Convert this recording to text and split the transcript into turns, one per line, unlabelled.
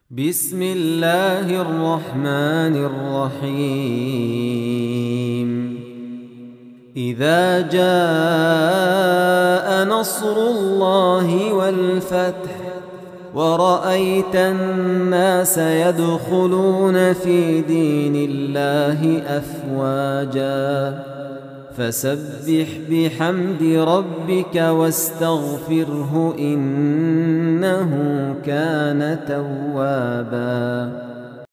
بسم الله الرحمن الرحيم. إذا جاء نصر الله والفتح ورأيت الناس يدخلون في دين الله أفواجا فسبح بحمد ربك واستغفره إنه كان توابا.